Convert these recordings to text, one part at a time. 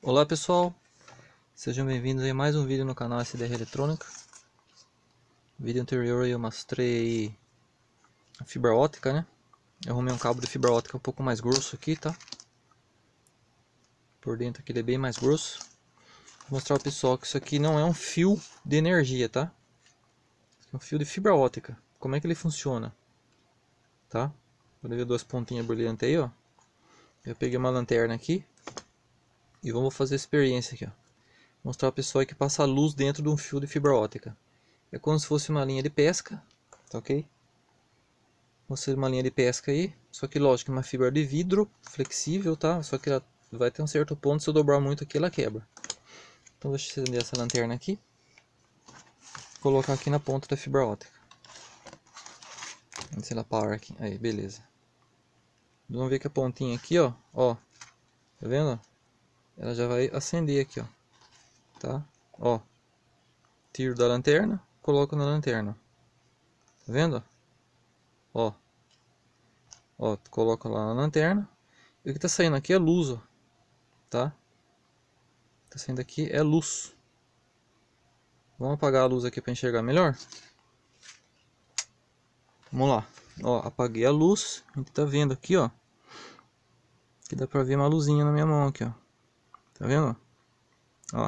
Olá pessoal, sejam bem-vindos a mais um vídeo no canal SDR Eletrônica. No vídeo anterior eu mostrei a fibra ótica, né? Eu arrumei um cabo de fibra ótica um pouco mais grosso aqui, tá? Por dentro aqui ele é bem mais grosso. Vou mostrar ao pessoal que isso aqui não é um fio de energia, tá? Isso aqui é um fio de fibra ótica. Como é que ele funciona? Tá? Pode ver duas pontinhas brilhantes aí, ó. Eu peguei uma lanterna aqui e vamos fazer a experiência aqui, ó. Mostrar ao pessoal que passa a luz dentro de um fio de fibra ótica. É como se fosse uma linha de pesca, tá ok? Você uma linha de pesca aí, só que lógico, uma fibra de vidro flexível, tá? Só que ela vai ter um certo ponto, se eu dobrar muito aqui ela quebra. Então deixa eu acender essa lanterna aqui, colocar aqui na ponta da fibra ótica. Vamos ver ela power aqui, aí beleza. Vamos ver que a pontinha aqui, ó, tá vendo? Ela já vai acender aqui, ó, tá? Ó, tiro da lanterna, coloco na lanterna, tá vendo? Ó, coloco lá na lanterna. E o que tá saindo aqui é luz, ó, tá? Tá saindo aqui é luz. Vamos apagar a luz aqui para enxergar melhor. Vamos lá. Ó, apaguei a luz. A gente tá vendo aqui, ó. Que dá pra ver uma luzinha na minha mão aqui, ó. Tá vendo? Ó.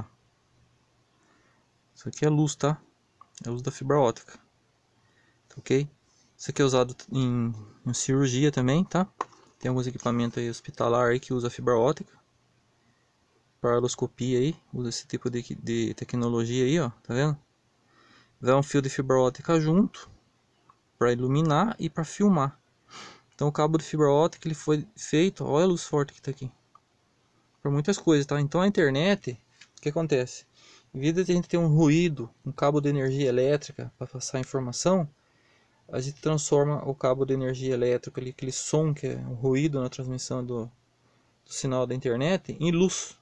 Isso aqui é luz, tá? É luz da fibra ótica. Tá ok? Isso aqui é usado em cirurgia também, tá? Tem alguns equipamentos aí hospitalar aí que usa fibra ótica. Paraloscopia aí, usa esse tipo de tecnologia aí, ó. Tá vendo? Vai um fio de fibra ótica junto para iluminar e para filmar. Então o cabo de fibra ótica ele foi feito, olha a luz forte que está aqui, para muitas coisas, tá? Então a internet, o que acontece? Em vez de a gente ter um ruído, um cabo de energia elétrica para passar informação, a gente transforma o cabo de energia elétrica, aquele som que é um ruído na transmissão do sinal da internet, em luz.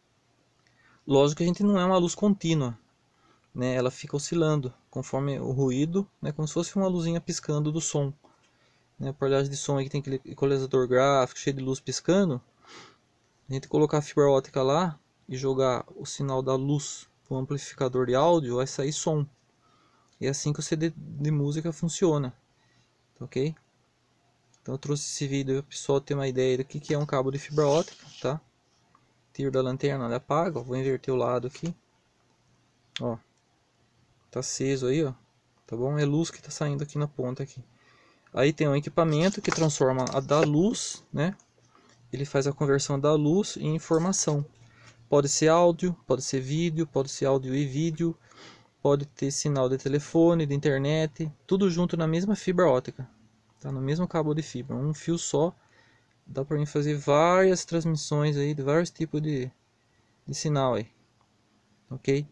Lógico que a gente não é uma luz contínua, né? Ela fica oscilando conforme o ruído, né? Como se fosse uma luzinha piscando do som. A aparelhagem de som aqui tem aquele equalizador gráfico cheio de luz piscando. A gente colocar a fibra ótica lá e jogar o sinal da luz para o amplificador de áudio, vai sair som. E é assim que o CD de música funciona, tá ok? Então eu trouxe esse vídeo para o pessoal ter uma ideia do que é um cabo de fibra ótica, tá? Tiro da lanterna, ele apaga, ó, vou inverter o lado aqui. Ó, tá aceso aí, ó, tá bom? É luz que tá saindo aqui na ponta aqui. Aí tem um equipamento que transforma a da luz, né? Ele faz a conversão da luz em informação. Pode ser áudio, pode ser vídeo, pode ser áudio e vídeo, pode ter sinal de telefone, de internet, tudo junto na mesma fibra ótica, tá? No mesmo cabo de fibra, um fio só. Dá para mim fazer várias transmissões aí de vários tipos de sinal aí, ok?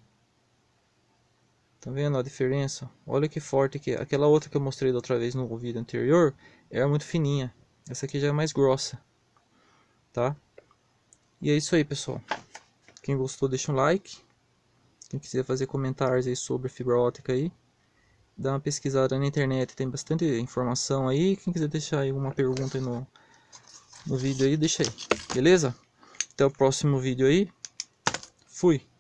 Tá vendo a diferença? Olha que forte que é. Aquela outra que eu mostrei da outra vez no vídeo anterior era muito fininha. Essa aqui já é mais grossa, tá? E é isso aí, pessoal. Quem gostou, deixa um like. Quem quiser fazer comentários aí sobre fibra ótica aí, dá uma pesquisada na internet, tem bastante informação aí. Quem quiser deixar aí uma pergunta aí no vídeo aí, deixa aí, beleza? Até o próximo vídeo aí. Fui!